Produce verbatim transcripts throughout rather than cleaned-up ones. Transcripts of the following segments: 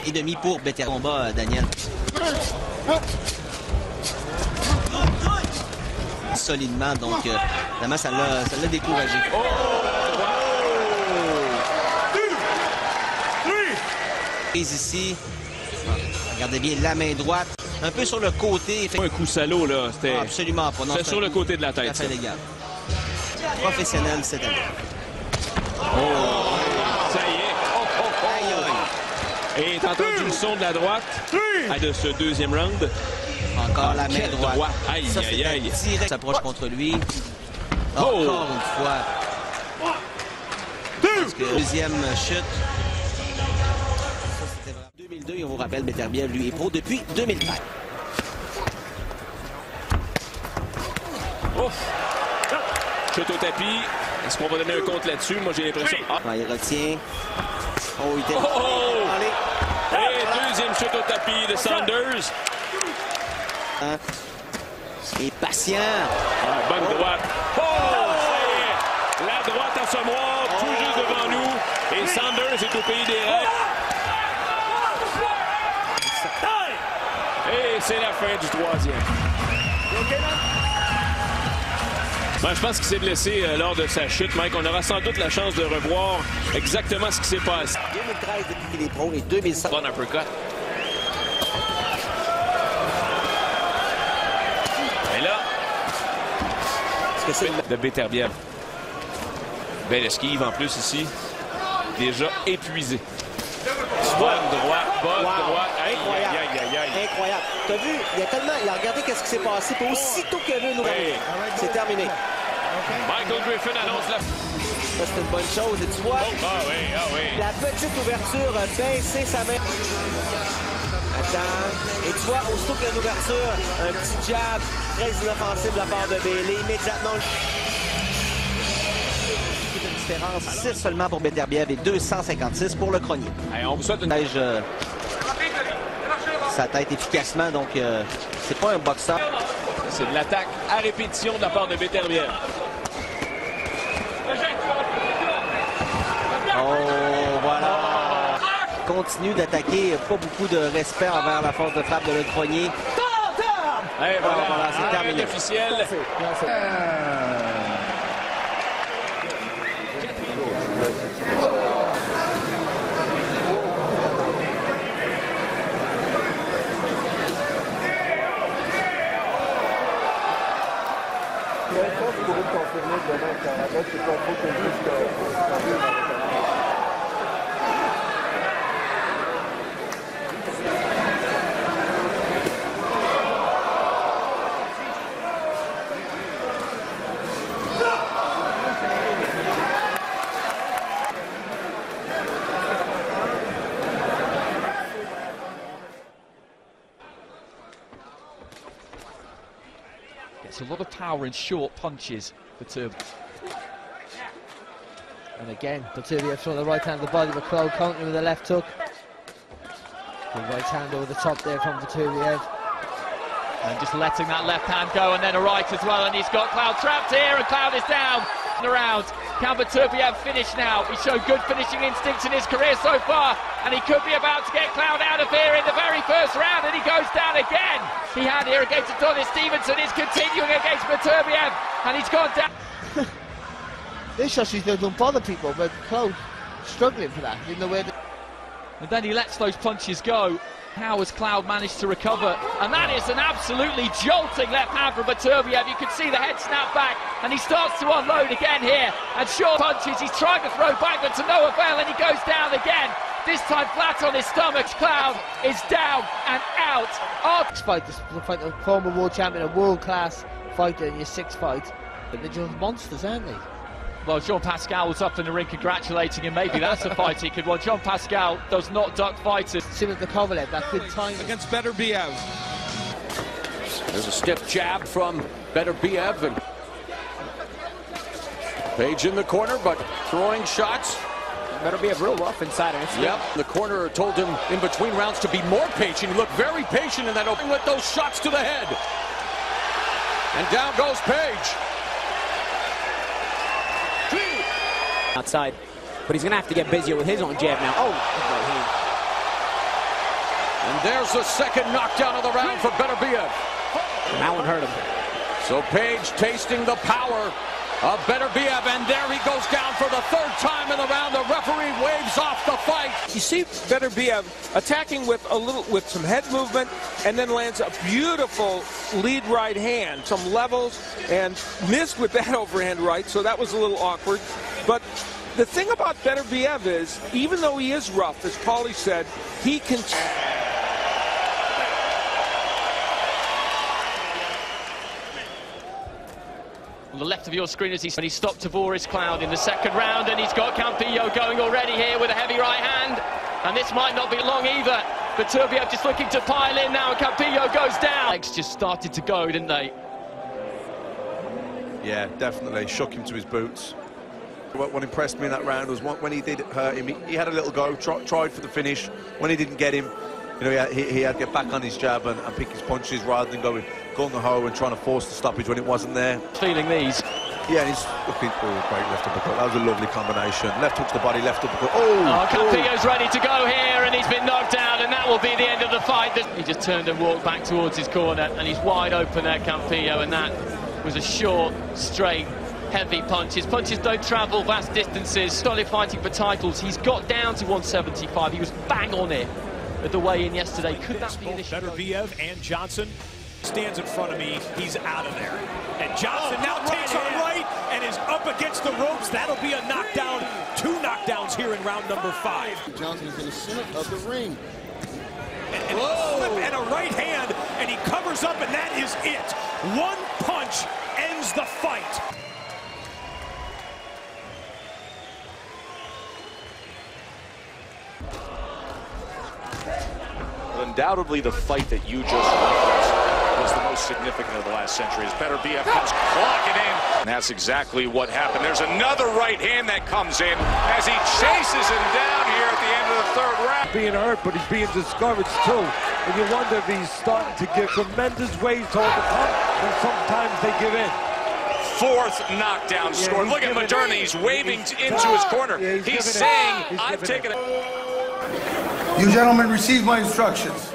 et demi pour Beterbiev. Combat, Daniel. Solidement, donc euh, vraiment, ça l'a découragé. Oh! Ici, regardez bien la main droite, un peu sur le côté. Un coup salaud, là. C'était ah, absolument pas. C'était sur le côté de la tête. Ça fait légal. Professionnel cette année. Oh! Ça y est. Oh, oh, oh. Aïe, aïe. Et t'as entendu le son de la droite de ce deuxième round. Encore la main droite. droit. Aïe, ça, aïe, aïe. Direct s'approche contre lui. Oh. Encore une fois. Parce que deuxième chute. deux mille deux, et on vous rappelle, Beterbiev, lui, est pro depuis deux mille treize. Ouf! Chute au tapis. Est-ce qu'on va donner un compte là-dessus? Moi, j'ai l'impression... Ah. Ah, il retient. Oh, il était... Oh! Oh! Et deuxième chute au tapis de Saunders. Hein? Il est patient. Ah, bonne oh. droite. Oh! Ça y est! La droite à Sommoir, oh. tout juste devant nous. Et Saunders est au pays des rêves. Et c'est la fin du troisième. Ben, je pense qu'il s'est blessé euh, lors de sa chute, Mike. On aura sans doute la chance de revoir exactement ce qui s'est passé. deux mille treize depuis qu'il est pro et deux mille sept. Bon uppercut. Et là, est-ce que c'est de Beterbiev. Belle esquive en plus ici. Déjà épuisé. Bonne droite, bonne wow. droite. Aïe, incroyable. Aïe, aïe, aïe. Incroyable. T'as vu, il a tellement, il a regardé qu'est-ce qui s'est passé. Puis aussitôt qu'il y avait une nouvelle, oui. c'est terminé. Michael Griffin annonce la... Ça, c'est une bonne chose. Et tu vois, oh, ah oui, ah oui. la petite ouverture a baissé sa main. Attends. Et tu vois, aussitôt qu'il y a une ouverture, un petit jab très inoffensif de la part de Bailey. Immédiatement, six seulement pour Beterbiev et deux cent cinquante-six pour le Cronier. Hey, on vous souhaite une... Neige, euh, sa tête efficacement, donc euh, c'est pas un boxeur. C'est de l'attaque à répétition de la part de Beterbiev. Oh, voilà. Continue d'attaquer, pas beaucoup de respect envers la force de frappe de le Cronier. Hey, voilà, oh, voilà c'est terminé. Officiel. Gets a lot of power in short punches for Beterbiev. And again, Beterbiev throwing the right hand to the body of Cloud, countering with the left hook. The right hand over the top there from Beterbiev. And just letting that left hand go, and then a right as well, and he's got Cloud trapped here, and Cloud is down and around. Can Beterbiev finish now? He showed good finishing instincts in his career so far, and he could be about to get Cloud out of here in the very first round, and he goes down again. He had here against Adonis Stevenson, he's continuing against Beterbiev, and he's gone down. This shot she's don't bother people, but Cloud struggling for that in the way that... And then he lets those punches go. How has Cloud managed to recover? And that is an absolutely jolting left hand from Beterbiev. You can see the head snap back, and he starts to unload again here. And short punches, he's trying to throw back, but to no avail, and he goes down again. This time flat on his stomach. Cloud is down and out. Oh. Fight, this fight, the former world champion, a world-class fighter in your sixth fight. But they're just monsters, aren't they? Well, Jean Pascal was up in the ring congratulating him. Maybe that's a fight he could win. Jean Pascal does not duck fighters. Similar to Kovalev, that good time against Beterbiev. There's a stiff jab from Beterbiev, and Page in the corner, but throwing shots. Beterbiev real rough inside. Yep. The corner told him in between rounds to be more patient. He looked very patient in that opening with those shots to the head. And down goes Page. Outside, but he's going to have to get busier with his own jab now. Oh, there's the second knockdown of the round for Beterbiev. That one hurt him. So Page tasting the power of Beterbiev, and there he goes down for the third time in the round. The referee waves off the fight. You see Beterbiev attacking with a little, with some head movement, and then lands a beautiful lead right hand, some levels, and missed with that overhand right, so that was a little awkward. But the thing about Beterbiev is, even though he is rough, as Paulie said, he can... On the left of your screen as he, when he stopped Tavoris Cloud in the second round, and he's got Campillo going already here with a heavy right hand, and this might not be long either. But Beterbiev just looking to pile in now, and Campillo goes down. Legs just started to go, didn't they? Yeah, definitely shook him to his boots. What, what impressed me in that round was when he did hurt him, he, he had a little go, try, tried for the finish. When he didn't get him, you know, he had, he, he had to get back on his jab and, and pick his punches rather than going gung-ho and trying to force the stoppage when it wasn't there. Feeling these. Yeah, and he's looking, oh, great left uppercut. That was a lovely combination. Left hook to the body, left uppercut. Oh, oh Campillo's oh. ready to go here, and he's been knocked down, and that will be the end of the fight. He just turned and walked back towards his corner, and he's wide open there, Campillo, and that was a short, straight, heavy punch. His punches don't travel vast distances. Started fighting for titles. He's got down to one seventy-five. He was bang on it at the weigh-in yesterday. Could that be an issue? Beterbiev and Johnson stands in front of me. He's out of there. And Johnson oh, now takes on right and is up against the ropes. That'll be a knockdown. Two knockdowns here in round number five. Johnson is in the center of the ring. And, and, a slip and a right hand, and he covers up, and that is it. One punch ends the fight. Undoubtedly, the fight that you just referenced was the most significant of the last century. As Beterbiev comes clocking in, and that's exactly what happened. There's another right hand that comes in as he chases him down here at the end of the third round. Being hurt, but he's being discouraged too. And you wonder if he's starting to give tremendous ways to overcome, and sometimes they give in. Fourth knockdown yeah, score. Look at Moderna. He's waving he's, into his corner. Yeah, he's, he's saying, he's I've taken it. You gentlemen received my instructions.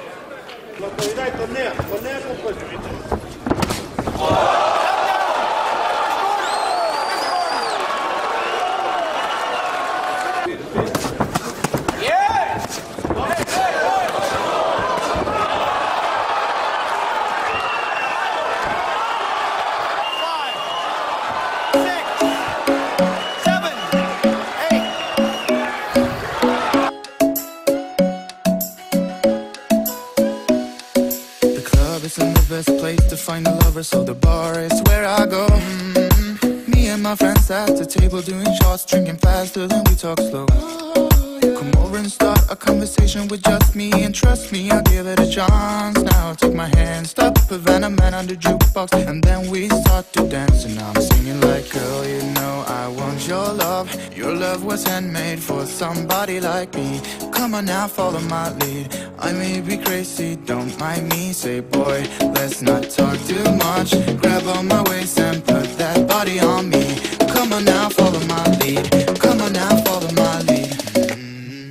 Isn't the best place to find a lover, so the bar is where I go. Mm-hmm. Me and my friends at the table doing shots, drinking faster than we talk slow. Come over and start a conversation with just me, and trust me, I'll give it a chance. Now take my hand, stop Havana Man on the jukebox, and then we start to dance. And I'm singing like, girl, you know I want your love. Your love was handmade for somebody like me. Come on now, follow my lead. I may be crazy, don't mind me. Say, boy, let's not talk too much. Grab on my waist and put that body on me. Come on now, follow my lead. Come on now, follow my lead. Mm-hmm.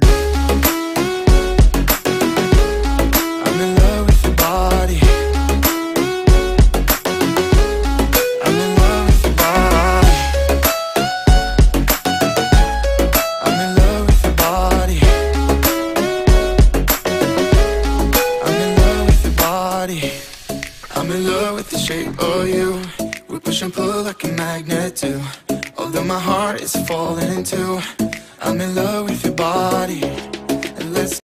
I'm in love with your body. I'm in love with your body. I'm in love with your body. I'm in love with the shape of you. We push and pull like a magnet too. Although my heart is falling in two, I'm in love with your body. And let's